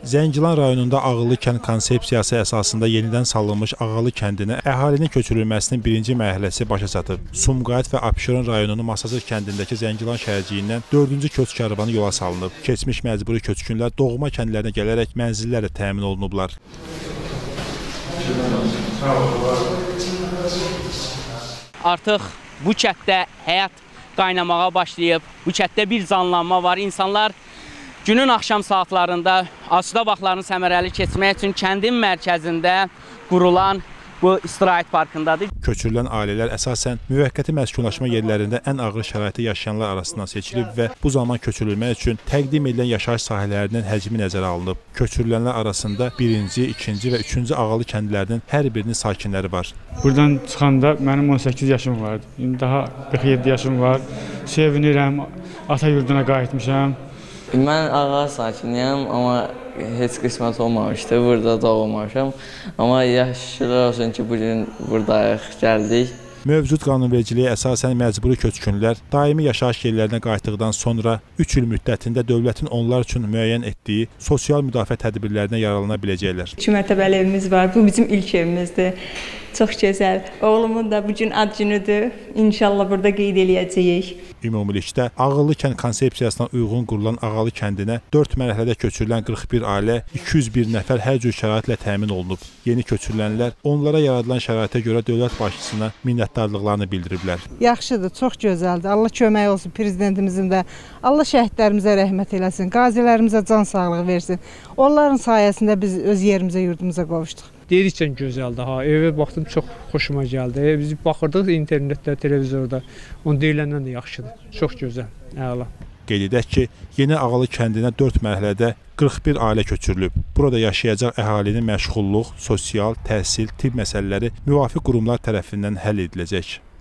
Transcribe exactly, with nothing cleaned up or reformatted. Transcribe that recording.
Zəngilan rayonunda Ağıllı kənd konsepsiyası əsasında yenidən salınmış Ağalı kəndinə əhalinin köçürülməsinin birinci mərhələsi başa çatıb. Sumqayıt və Abşeron rayonunun Masazır kəndindəki Zəngilan şəhərciyindən dördüncü köç karvanı yola salınıb. Keçmiş məcburi köçkünlər doğma kəndlərinə gələrək mənzillərlə təmin olunublar. Artıq bu kənddə həyat qaynamağa başlayıb. Bu kənddə bir canlanma var. İnsanlar günün axşam saatlarında asudə vaxtlarını səmərəli keçmək üçün kəndin mərkəzində qurulan bu istirahət parkındadır. Köçürülən ailələr əsasən müvəqqəti məskunlaşma yerlərində ən ağır şəraitdə yaşayanlar arasından seçilib və bu zaman köçürülmək üçün təqdim edilən yaşayış sahələrinin həcmi nəzərə alınıb. Köçürülənlər arasında birinci, ikinci və üçüncü Ağalı kəndlərinin hər birinin sakinləri var. Buradan çıxanda mənim on səkkiz yaşım vardı. İndi daha qırx yeddi yaşım var. Sevinirəm, ata yurduna qayıtmışam. Mən Ağa sakiniyəm, amma heç qismət olmamışdı, burada doğulmamışam. Amma yaşlılar olsun ki, bugün buradayıq, gəldik. Mövcud qanunvericiliyə əsasən məcburi köçkünlər daimi yaşayış yerlərinə qayıtdıqdan sonra üç il müddətində dövlətin onlar üçün müəyyən etdiyi sosial müdafiə tədbirlərinə yararlana biləcəklər. İki mərtəbəli evimiz var, bu bizim ilk evimizdir. Çox gözəl. Oğlumun da bugün ad günüdür. İnşallah burada qeyd eləyəcəyik. Ümumilikdə Ağıllı kənd konsepsiyasına uyğun qurulan Ağalı kəndinə dörd mərhələdə köçürülən qırx bir ailə iki yüz bir nəfər hər cür şəraitlə təmin olunub. Yeni köçürülənlər onlara yaradılan şəraitə görə dövlət başçısına minnətdarlıqlarını bildiriblər. Yaxşıdır, çox gözəldir. Allah kömək olsun prezidentimizin də. Allah şəhidlərimizə rəhmət eləsin, qazilərimizə can sağlığı versin. Onların sayəsində biz öz yerimizə, yurdumuza qovuşduq. Deyirikcən gözəldir, ha, evə baxdım, çox xoşuma gəldi. Biz baxırdıq internetdə, televizorda, onu deyiləndən də yaxşıdır, çox gözəl, əla. Qeyd edək ki, yeni Ağalı kəndinə dörd mərhələdə qırx bir ailə köçürülüb. Burada yaşayacaq əhalinin məşğulluq, sosial, təhsil, tibb məsələləri müvafiq qurumlar tərəfindən həll ediləcək.